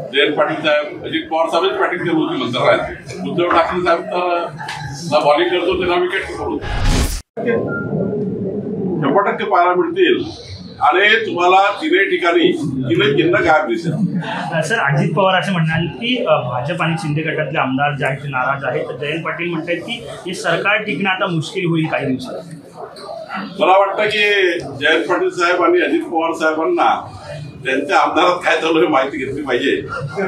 जयंत पाटील साहेब, अजित पवार साहेब बॅटिंग केली होती मंत्रालयात. उद्धव ठाकरे साहेब तर बॉलिंग करतो त्यांना विकेट करू 100% पाहायला मिळतील. आणि तुम्हाला तिन्ही ठिकाणी तिने चिन्ह गायब दिसेल. सर, अजित पवार असं म्हणाल की भाजप आणि शिंदे गटातले आमदार जे आहेत ते नाराज आहेत. तर जयंत पाटील म्हणतात की हे सरकार टिकणं आता मुश्किल होईल काही दिवसात. मला वाटतं की जयंत पाटील साहेब आणि अजित पवार साहेबांना त्यांच्या आमदारात काय चालू आहे माहिती घेतली पाहिजे.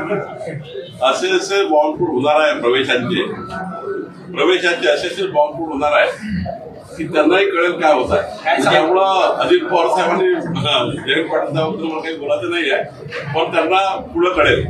असे बॉम्बस्फोट होणार आहे प्रवेशाचे असे बॉम्बस्फोट होणार आहे की त्यांनाही कळेल काय होत आहे. त्यामुळं अजित पवार साहेबांनी जयंत पाटील साहेबांबद्दल मला काही बोलायचं नाही आहे, पण त्यांना पुढे कळेल.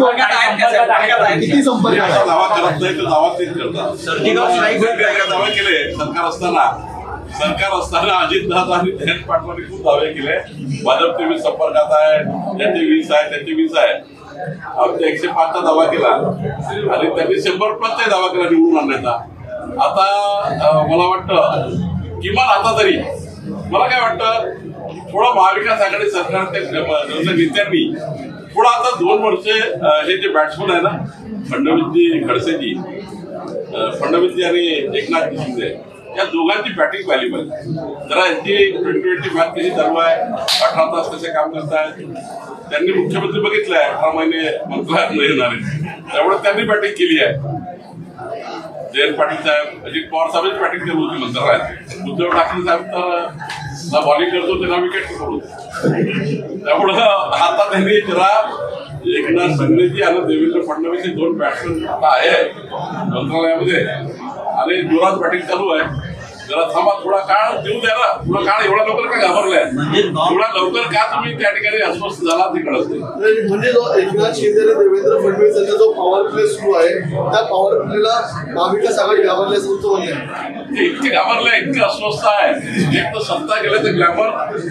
दावा करत नाही तर दावा तेच करतात. दावे केले सरकार असताना अजितदादा आणि जयंत पाटलांनी खूप दावे केले. भाजपचे 20 संपर्कात आहे, त्याचे 20 आहे, त्याचे 20 आहे. आमच्या 105चा दावा केला आणि त्यांनी 100+ दावा केला निवडून आणण्याचा. आता मला वाटतं किमान आता तरी मला काय वाटतं थोडं महाविकास आघाडी सरकारच्या नेत्यांनी थोडं आता 2 वर्ष हे जे बॅट्समन आहे ना फडणवीसजी खडसेजी फडणवीसजी आणि एकनाथजी शिंदे या दोघांची बॅटिंग पाहिली पाहिजे. जरा यांची 20-20 मॅच कशी चालू आहे, 18 तास कसे काम करतायत. त्यांनी मुख्यमंत्री बघितलंय 18 महिने मंत्रालयात न येणारे, त्यामुळे त्यांनी बॅटिंग केली आहे. जयंत पाटील साहेब, अजित पवार साहेब बॅटिंग केली होती मंत्रालयात. उद्धव ठाकरे साहेब तर बॉलिंग करतो त्यांना विकेट करू. त्यामुळं आता त्यांनी जरा एकनाथ शिंदेजी आणि देवेंद्र फडणवीस हे 2 बॅट्समन आता आहे मंत्रालयामध्ये आणि जोरात बॅटिंग चालू आहे. जरा थांबा, थोडा काळ देऊ द्या ना. थोडा काळ एवढा लवकर का घाबरलाय, एवढा लवकर का तुम्ही त्या ठिकाणी अस्वस्थ झाला ते कळत नाही. म्हणजे जो एकनाथ शिंदे आणि देवेंद्र फडणवीस यांचा जो पॉवर प्ले सुरू आहे त्या पॉवर प्लेला महाविकास आघाडी घाबरल्यास म्हणते. इतके घाबरलाय, इतके अस्वस्थ आहे. एक तर सत्ता गेलं तर ग्लॅमर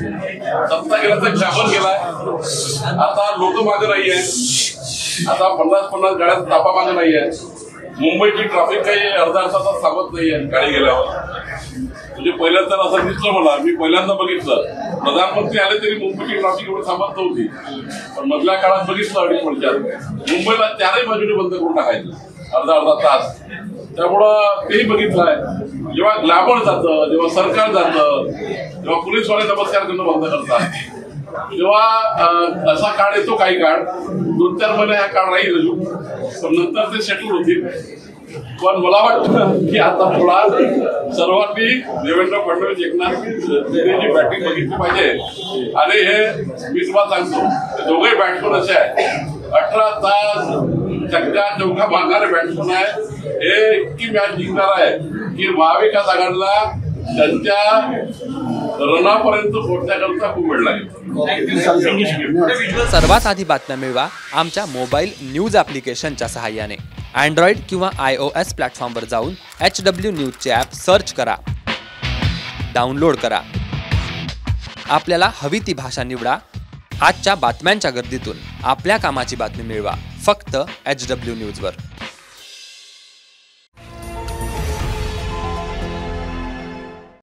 गेलाय. आता लोक मागे नाही आहेत. आता 50-50 गाड्या तापा मागे नाही आहेत. मुंबईची ट्रॅफिक काही अर्धा तासात थांबत नाहीये गाडी गेल्यावर. म्हणजे पहिल्यांदा असं दिसलं मला, मी पहिल्यांदा बघितलं प्रधानमंत्री आले तरी मुंबईची ट्रॅफिक एवढी थांबत नव्हती. पण मधल्या काळात बघितलं अडीच मुंबईला 4ही बाजूने बंद करून टाकायचं अर्धा तास. त्यामुळं तेही बघितलंय. जेव्हा ग्लॅमर जातं, जेव्हा सरकार जातं, जेव्हा पोलीसवाले नमस्कार करणं बंद करतात, जेव्हा असा काळ येतो, काही काळ 2-4 महिने हा काळ राहील अजून, पण नंतर ते सेटल होतील. पण मला वाटतं की आता थोडा सर्वांनी देवेंद्र फडणवीस एकनाथ शिंदेची बॅटिंग बघितली पाहिजे. आणि हे मी तुम्हाला सांगतो दोघे बॅट्समन असे आहेत 18 तास चौका मारणारे बॅट्समन आहे. हे इतकी मॅच जिंकणार आहे की महाविकास आघाडीला त्यांच्या रनापर्यंत पोहोचण्याकरता खूप वेळ लागेल. सर्वात आधी बातम्या मिळवा आमच्या मोबाईल न्यूज ॲप्लिकेशनच्या सहाय्याने. अँड्रॉइड किंवा iOS प्लॅटफॉर्मवर जाऊन HW न्यूजचे ॲप सर्च करा, डाउनलोड करा. आपल्याला हवी ती भाषा निवडा. आजच्या बातम्यांच्या गर्दीतून आपल्या कामाची बातमी मिळवा फक्त HW न्यूजवर.